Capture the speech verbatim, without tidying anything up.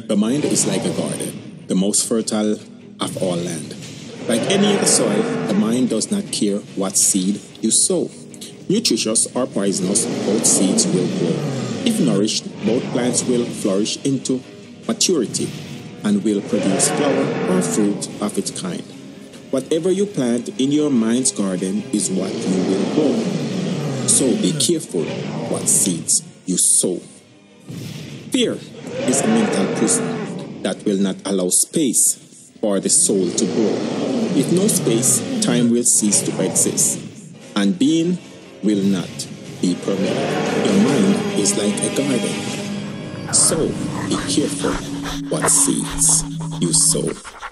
The mind is like a garden, the most fertile of all land. Like any other soil, the mind does not care what seed you sow. Nutritious or poisonous, both seeds will grow. If nourished, both plants will flourish into maturity and will produce flower or fruit of its kind. Whatever you plant in your mind's garden is what you will grow. So be careful what seeds you sow. Fear is a mental prison that will not allow space for the soul to grow. With no space, time will cease to exist, and being will not be permanent. Your mind is like a garden. So be careful what seeds you sow.